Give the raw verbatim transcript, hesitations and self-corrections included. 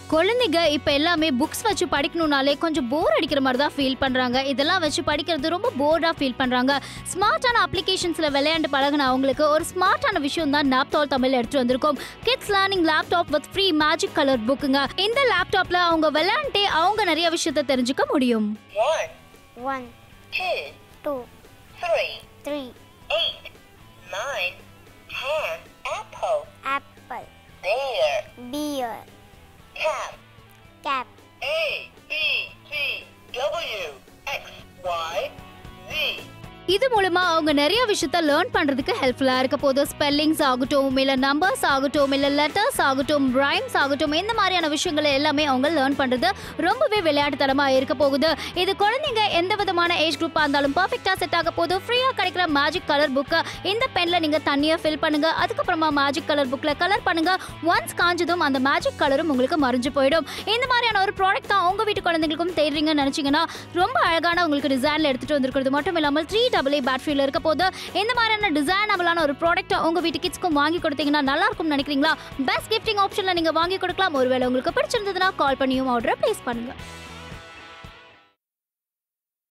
குழந்தைங்க இப்போ எல்லாமே புக்ஸ் வச்சு படிக்கணும்னாலே கொஞ்சம் போர் அடிக்கிற மாதிரி தான் ஃபீல் பண்ணுறாங்க. இதெல்லாம் வச்சு படிக்கிறது ரொம்ப போர்டாக ஃபீல் பண்ணுறாங்க. ஸ்மார்ட்டான அப்ளிகேஷன்ஸில் விளையாண்டு பழகின அவங்களுக்கு ஒரு ஸ்மார்ட்டான விஷயம் தான் லேப்டாப் தமிழ் எடுத்துகிட்டு வந்திருக்கோம். Kids learning laptop with free magic colour புக்குங்க. இந்த லேப்டாப்பில் அவங்க விளையாண்டே அவங்க நிறைய விஷயத்தை தெரிஞ்சுக்க முடியும். One, two, two, three, three, eight, nine, ten. Apple, apple. Bear, bear. Cap, cap. A, B, C, W, X, Y, Z. இது மூலமா அவங்க நிறைய விஷயத்த லேர்ன் பண்றதுக்கு ஹெல்ப்ஃபுல்லா இருக்க போது. ஸ்பெல்லிங்ஸ் ஆகட்டும், இல்ல நம்பர்ஸ் ஆகட்டும், இல்ல லெட்டர்ஸ் ஆகட்டும், ரைம்ஸ் ஆகட்டும், இந்த மாதிரியான விஷயங்களை எல்லாமே அவங்க லேர்ன் பண்றது ரொம்பவே விளையாட்டுத்தனமா இருக்க போகுது. இது குழந்தைங்க எந்த விதமான ஏஜ் குரூப்பா இருந்தாலும் பர்ஃபெக்டா செட் ஆக போது. ஃப்ரீயா கிடைக்கிற மேஜிக் கலர் புக்கை இந்த பென்ல நீங்க தண்ணியை ஃபில் பண்ணுங்க. அதுக்கப்புறமா மேஜிக் கலர் புக்ல கலர் பண்ணுங்க. ஒன்ஸ் காஞ்சதும் அந்த மேஜிக் கலரும் உங்களுக்கு மறைஞ்சு போயிடும். இந்த மாதிரியான ஒரு ப்ராடக்ட் தான் உங்க வீட்டு குழந்தைங்களுக்கும் தேடுறீங்கன்னு நினைச்சீங்கன்னா ரொம்ப அழகான உங்களுக்கு டிசைன்ல எடுத்துட்டு வந்திருக்கிறது மட்டும் இல்லாமல் த்ரீ டபுள் பேட்டரியில இருக்க போது. இந்த மாதிரியான டிசைனபிளான ஒரு ப்ராடக்ட் உங்க வீட்டு கிட்ஸ்க்கும் வாங்கி கொடுத்தீங்கன்னா நல்லா இருக்கும்னு நினைக்கிறீங்களா? பெஸ்ட் கிஃப்டிங் ஆப்ஷன்ல நீங்க வாங்கி கொடுக்கலாம். ஒருவேளை உங்களுக்கு பிடிச்சிருந்ததுன்னா கால் பண்ணியும் ஆர்டர் பிளேஸ் பண்ணுங்க.